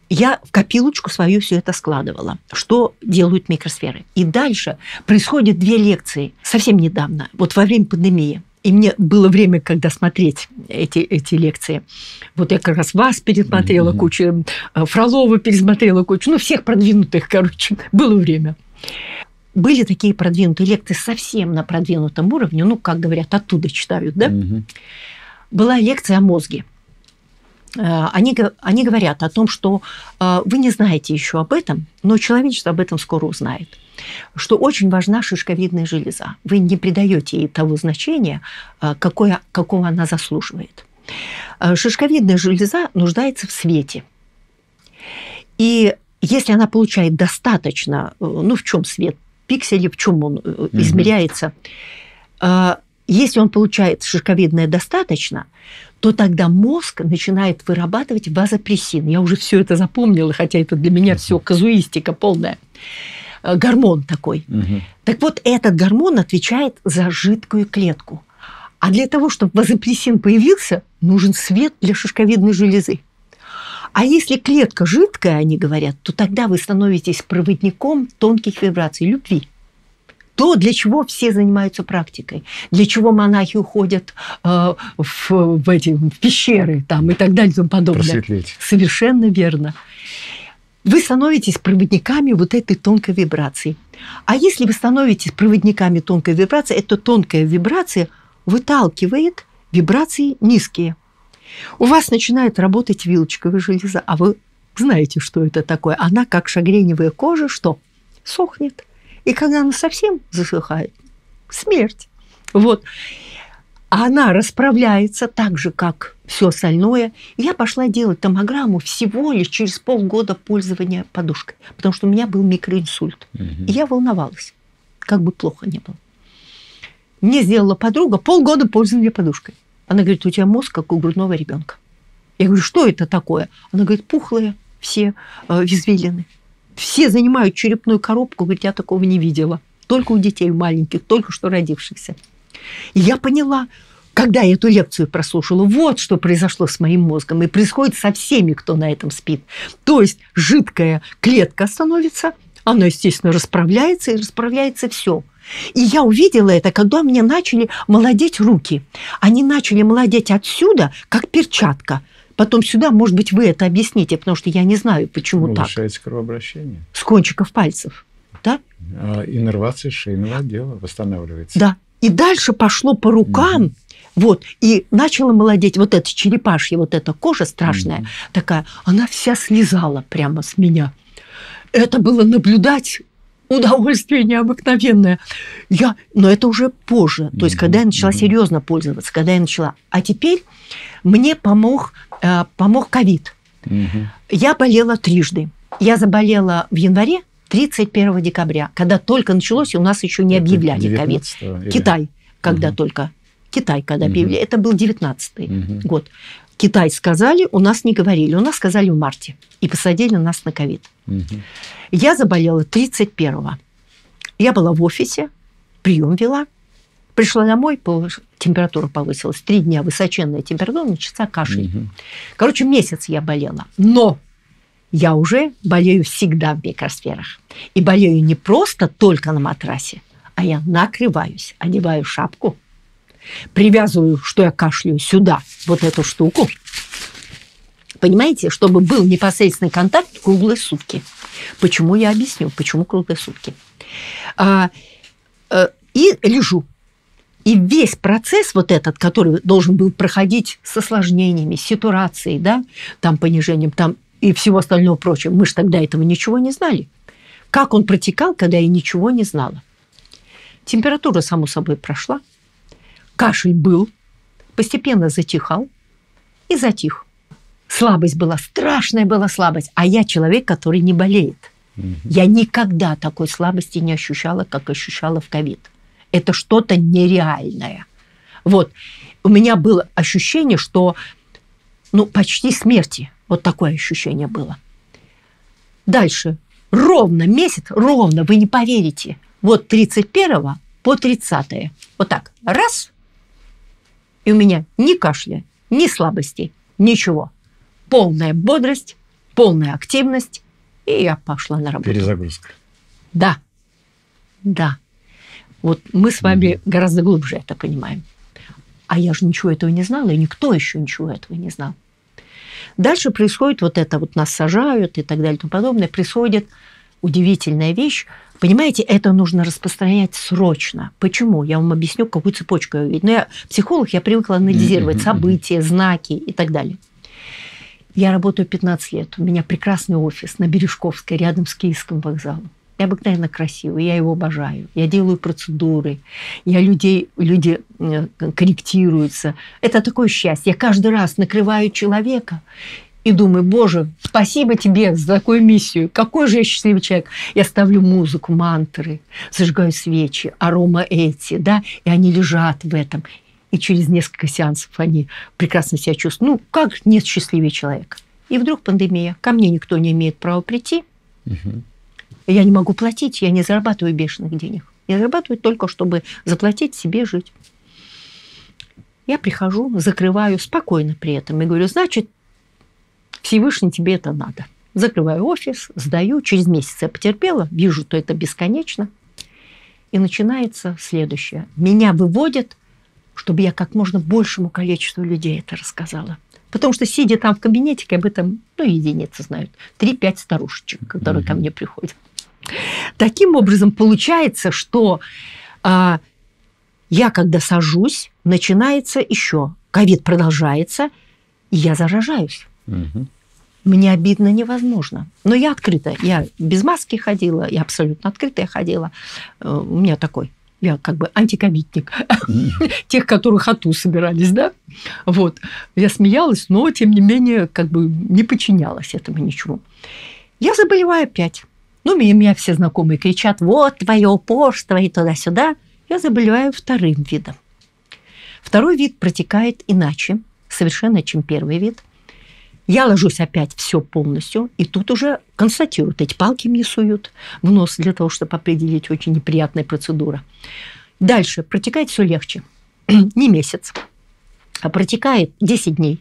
я в копилочку свою все это складывала, что делают микросферы. И дальше происходят 2 лекции совсем недавно, вот во время пандемии. И мне было время, когда смотреть эти лекции. Вот я как раз вас пересмотрела кучу, Фролова пересмотрела кучу, ну, всех продвинутых, короче, было время. Были такие продвинутые лекции совсем на продвинутом уровне, ну, как говорят, оттуда читают, да? Была лекция о мозге. Они говорят о том, что вы не знаете еще об этом, но человечество об этом скоро узнает, что очень важна шишковидная железа. Вы не придаете ей того значения, какого она заслуживает. Шишковидная железа нуждается в свете. И если она получает достаточно, ну, в чем свет? Пиксели, в чем он измеряется? Если он получает шишковидное достаточно, то тогда мозг начинает вырабатывать вазопрессин. Я уже все это запомнила, хотя это для меня все казуистика полная. Гормон такой. Так вот, этот гормон отвечает за жидкую клетку. А для того, чтобы вазопрессин появился, нужен свет для шишковидной железы. А если клетка жидкая, они говорят, то тогда вы становитесь проводником тонких вибраций любви. То, для чего все занимаются практикой, для чего монахи уходят в пещеры там, и так далее и тому подобное. Просветлеть. Совершенно верно. Вы становитесь проводниками вот этой тонкой вибрации. А если вы становитесь проводниками тонкой вибрации, эта тонкая вибрация выталкивает вибрации низкие. У вас начинает работать вилочковая железа, а вы знаете, что это такое. Она, как шагреневая кожа, что? Сохнет. И когда она совсем засыхает, смерть. Вот. А она расправляется так же, как все остальное. И я пошла делать томограмму всего лишь через полгода пользования подушкой, потому что у меня был микроинсульт. И я волновалась, как бы плохо не было. Мне сделала подруга полгода пользования подушкой. Она говорит, у тебя мозг, как у грудного ребенка. Я говорю, что это такое? Она говорит, пухлые все извилины. Все занимают черепную коробку. Говорит, я такого не видела. Только у детей маленьких, только что родившихся. И я поняла, когда я эту лекцию прослушала, вот что произошло с моим мозгом. И происходит со всеми, кто на этом спит. То есть жидкая клетка становится, она, естественно, расправляется, и расправляется все. И я увидела это, когда мне начали молодеть руки. Они начали молодеть отсюда, как перчатка. Потом сюда, может быть, вы это объясните, потому что я не знаю, почему так. Улучшается кровообращение. С кончиков пальцев, да? Иннервация шейного отдела восстанавливается. Да. И дальше пошло по рукам, вот, и начала молодеть вот эта черепашья, вот эта кожа страшная такая, она вся слезала прямо с меня. Это было наблюдать удовольствие необыкновенное. Но это уже позже, то есть когда я начала серьезно пользоваться, когда я начала. А теперь мне помог ковид. Я болела трижды. Я заболела в январе, 31 декабря, когда только началось, и у нас еще не объявляли ковид. Китай, когда только. Китай, когда объявили. Это был 19-й год. Китай сказали, у нас не говорили. У нас сказали в марте. И посадили нас на ковид. Я заболела 31-го. Я была в офисе, прием вела. Пришла домой, температура повысилась. 3 дня высоченная температура, начался кашель. Короче, месяц я болела. Но я уже болею всегда в микросферах. И болею не просто только на матрасе, а я накрываюсь, одеваю шапку, привязываю, что я кашляю, сюда, вот эту штуку. Понимаете, чтобы был непосредственный контакт круглые сутки. Почему, я объясню, почему круглые сутки. И лежу. И весь процесс вот этот, который должен был проходить с осложнениями, с сатурацией, да, там понижением, там и всего остального прочего, мы же тогда этого ничего не знали. Как он протекал, когда я ничего не знала? Температура, само собой, прошла. Кашель был, постепенно затихал и затих. Слабость была, страшная была слабость. А я человек, который не болеет. Я никогда такой слабости не ощущала, как ощущала в ковид. Это что-то нереальное. Вот. У меня было ощущение, что почти смерти. Вот такое ощущение было. Дальше. Ровно месяц, ровно, вы не поверите. Вот 31 по 30. Вот так. Раз. И у меня ни кашля, ни слабостей, ничего. Полная бодрость, полная активность, и я пошла на работу. Перезагрузка. Да, да. Вот мы с вами гораздо глубже это понимаем. А я же ничего этого не знала, и никто еще ничего этого не знал. Дальше происходит вот это, вот нас сажают и так далее и тому подобное. Происходит удивительная вещь. Понимаете, это нужно распространять срочно. Почему? Я вам объясню, какую цепочку я увидела. Но я психолог, я привыкла анализировать события, знаки и так далее. Я работаю 15 лет. У меня прекрасный офис на Бережковской, рядом с Киевским вокзалом. Необыкновенно красивый, я его обожаю. Я делаю процедуры, люди корректируются. Это такое счастье. Я каждый раз накрываю человека и думаю, Боже, спасибо тебе за такую миссию. Какой же я счастливый человек. Я ставлю музыку, мантры, зажигаю свечи, арома эти, да, и они лежат в этом. И через несколько сеансов они прекрасно себя чувствуют. Ну, как нет счастливее человека. И вдруг пандемия. Ко мне никто не имеет права прийти. Я не могу платить, я не зарабатываю бешеных денег. Я зарабатываю только, чтобы заплатить себе жить. Я прихожу, закрываю спокойно при этом и говорю, значит, Всевышний, тебе это надо. Закрываю офис, сдаю, через месяц я потерпела, вижу, что это бесконечно. И начинается следующее. Меня выводят, чтобы я как можно большему количеству людей это рассказала. Потому что, сидя там в кабинетике, об этом, единицы знают. 3-5 старушечек, которые ко мне приходят. Таким образом, получается, что я, когда сажусь, начинается еще. ковид продолжается, и я заражаюсь. Мне обидно невозможно. Но я открыта. Я без маски ходила, я абсолютно открытая ходила. У меня такой... Я как бы антиковидник. Тех, которых АТУ собирались, да? Вот. Я смеялась, но, тем не менее, как бы не подчинялась этому ничему. Я заболеваю опять. Меня все знакомые кричат, вот твое упорство и туда-сюда. Я заболеваю вторым видом. Второй вид протекает иначе, совершенно, чем первый вид. Я ложусь опять все полностью, и тут уже констатируют, эти палки мне суют в нос для того, чтобы определить, очень неприятная процедура. Дальше протекает все легче. Не месяц, а протекает 10 дней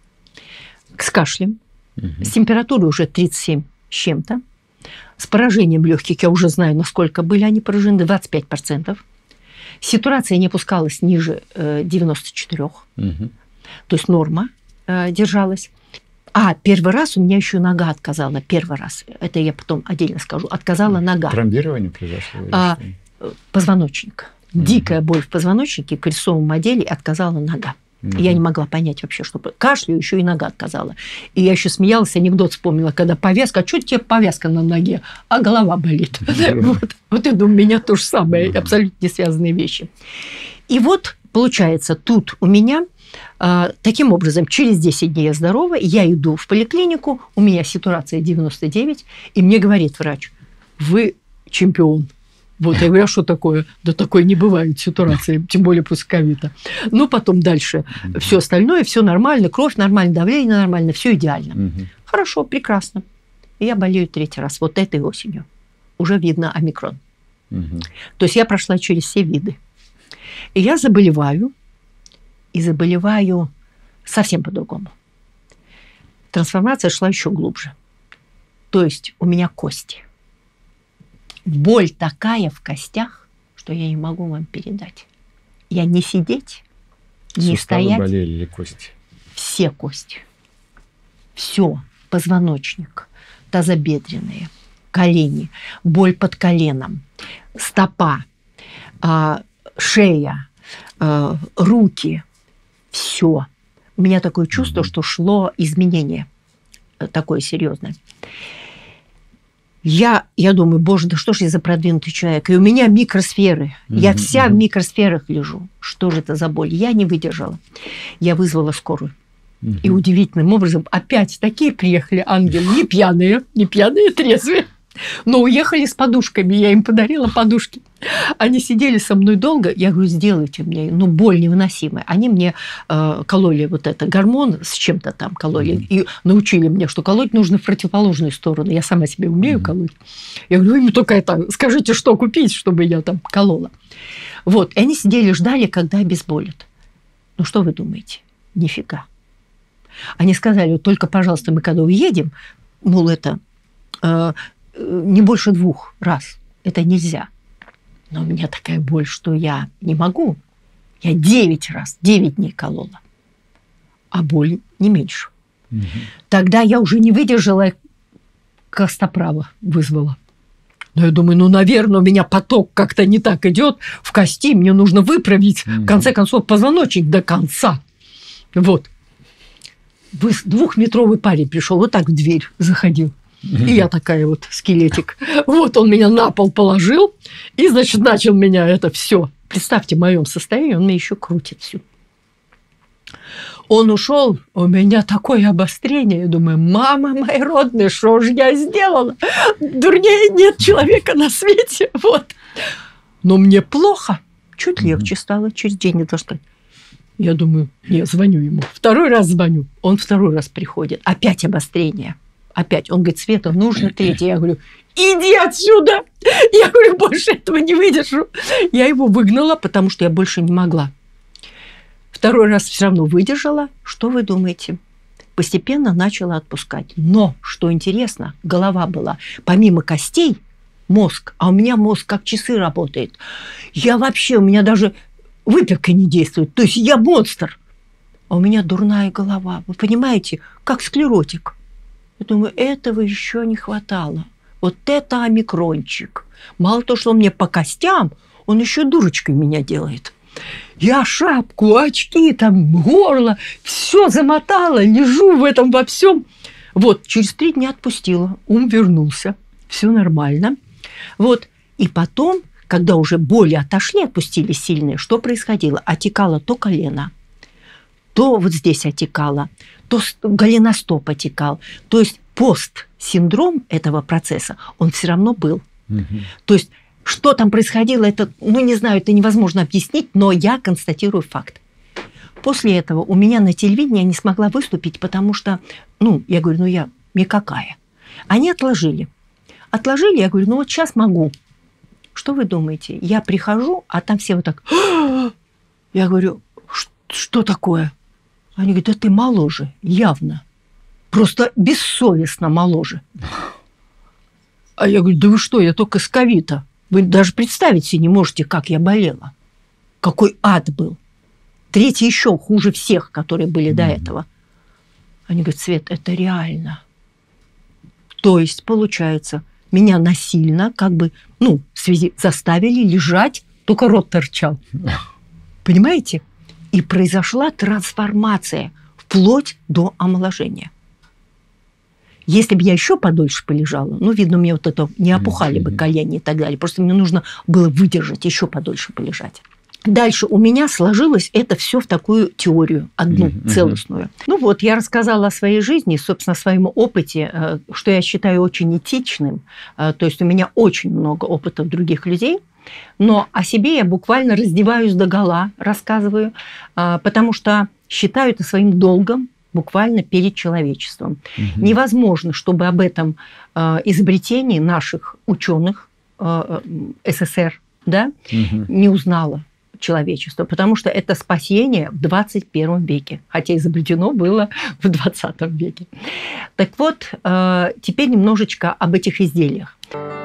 с кашлем, с температурой уже 37 с чем-то, с поражением легких, я уже знаю, насколько были они поражены, 25%. Сатурация не опускалась ниже 94, то есть норма держалась. А первый раз у меня еще нога отказала. Первый раз. Это я потом отдельно скажу. Отказала нога. Тромбирование произошло? Позвоночник. Дикая боль в позвоночнике, в крестцовом отделе, отказала нога. Я не могла понять вообще, что... Кашлю, еще и нога отказала. И я еще смеялась, анекдот вспомнила, когда повязка. А что тебе повязка на ноге? А голова болит. Вот я думаю, у меня то же самое. Абсолютно не связанные вещи. И вот, получается, тут у меня... Таким образом, через 10 дней я здорова, я иду в поликлинику, у меня сатурация 99, и мне говорит врач, вы чемпион. Вот, я говорю, а что такое? Да такое не бывает сатурации, тем более после ковида. Потом дальше все остальное, все нормально, кровь нормально, давление нормально, все идеально. Хорошо, прекрасно. И я болею 3-й раз, вот этой осенью. Уже видно омикрон. То есть я прошла через все виды. И я заболеваю, и заболеваю совсем по-другому. Трансформация шла еще глубже. То есть у меня кости. Боль такая в костях, что я не могу вам передать. Я не сидеть, не стоять. Болели или кости? Все кости. Все. Позвоночник, тазобедренные, колени, боль под коленом, стопа, шея, руки. Все. У меня такое чувство, что шло изменение такое серьезное. Я думаю, боже, да что ж я за продвинутый человек? И у меня микросферы. Я вся в микросферах лежу. Что же это за боль? Я не выдержала. Я вызвала скорую. И удивительным образом опять такие приехали ангелы, не пьяные, трезвые. Но уехали с подушками, я им подарила подушки. Они сидели со мной долго, я говорю, сделайте мне, боль невыносимая. Они мне кололи вот это, гормон с чем-то там кололи, и научили мне, что колоть нужно в противоположную сторону. Я сама себе умею колоть. Я говорю, вы мне только скажите, что купить, чтобы я там колола. Вот, и они сидели, ждали, когда обезболят. Что вы думаете? Нифига. Они сказали, только, пожалуйста, мы когда уедем, мол, это не больше 2 раз. Это нельзя. Но у меня такая боль, что я не могу. Я 9 раз, 9 дней колола. А боль не меньше. Угу. Тогда я уже не выдержала, костоправа вызвала. Но я думаю, наверное, у меня поток как-то не так идет в кости, мне нужно выправить, в конце концов, позвоночник до конца. Вот. 2-метровый парень пришел, вот так в дверь заходил. И я такая вот, скелетик. Вот он меня на пол положил, и, значит, начал меня это все. Представьте, в моем состоянии он меня еще крутит всю. Он ушел, у меня такое обострение. Я думаю, мама моя родная, что же я сделала? Дурнее нет человека на свете. Вот. Но мне плохо. Чуть легче стало, через день это что. Я думаю, я звоню ему. 2-й раз звоню. Он 2-й раз приходит. Опять обострение. Опять. Он говорит, Света, нужно 3-й. Я говорю, иди отсюда. Я говорю, больше этого не выдержу. Я его выгнала, потому что я больше не могла. 2-й раз все равно выдержала. Что вы думаете? Постепенно начала отпускать. Но, что интересно, голова была, помимо костей, мозг. А у меня мозг как часы работает. У меня даже выпивка не действует. То есть я монстр. А у меня дурная голова. Вы понимаете, как склеротик. Я думаю, этого еще не хватало. Вот это омикрончик. Мало того, что он мне по костям, он еще дурочкой меня делает. Я шапку, очки, там, горло, все замотала, лежу в этом во всем. Вот, через 3 дня отпустила, ум вернулся, все нормально. Вот, и потом, когда уже боли отошли, отпустили сильные, что происходило? Отекало то колено, то вот здесь отекало, то голеностоп отекал. То есть постсиндром этого процесса, он все равно был. То есть что там происходило, это, не знаю, это невозможно объяснить, но я констатирую факт. После этого у меня на телевидении я не смогла выступить, потому что, я говорю, я никакая. Они отложили. Отложили, я говорю, вот сейчас могу. Что вы думаете? Я прихожу, а там все вот так. Я говорю, что такое? Они говорят, да ты моложе, явно. Просто бессовестно моложе. А я говорю, да вы что, я только с ковида. Вы даже представить себе не можете, как я болела. Какой ад был. 3-й еще хуже всех, которые были до этого. Они говорят, Свет, это реально. То есть, получается, меня насильно в связи заставили лежать, только рот торчал. Понимаете? И произошла трансформация вплоть до омоложения. Если бы я еще подольше полежала, видно, мне вот это не опухали бы колени и так далее. Просто мне нужно было выдержать, еще подольше полежать. Дальше у меня сложилось это все в такую теорию, одну целостную. Я рассказала о своей жизни, собственно, о своем опыте, что я считаю очень этичным. То есть у меня очень много опыта других людей, но о себе я буквально раздеваюсь догола, рассказываю, потому что считаю это своим долгом, буквально перед человечеством. Невозможно, чтобы об этом изобретении наших ученых СССР не узнало человечество, потому что это спасение в 21 веке, хотя изобретено было в 20 веке. Так вот, теперь немножечко об этих изделиях.